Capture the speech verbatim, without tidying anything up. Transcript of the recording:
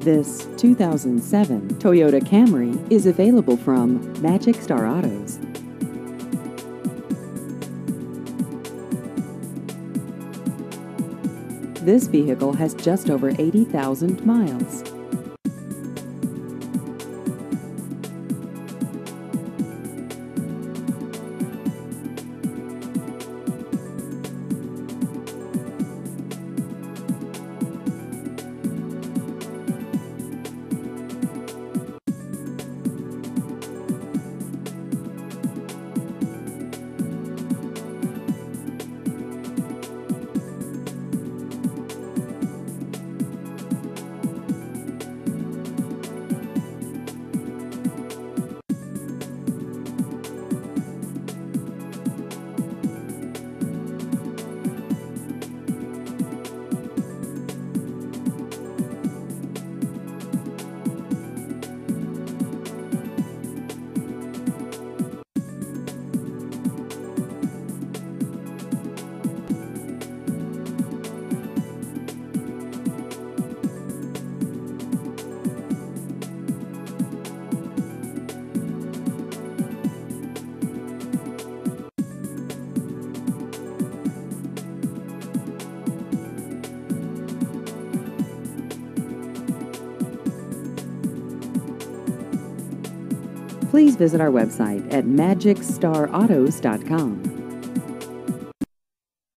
This two thousand seven Toyota Camry is available from Magic Star Autos. This vehicle has just over eighty thousand miles. Please visit our website at magic star autos dot com.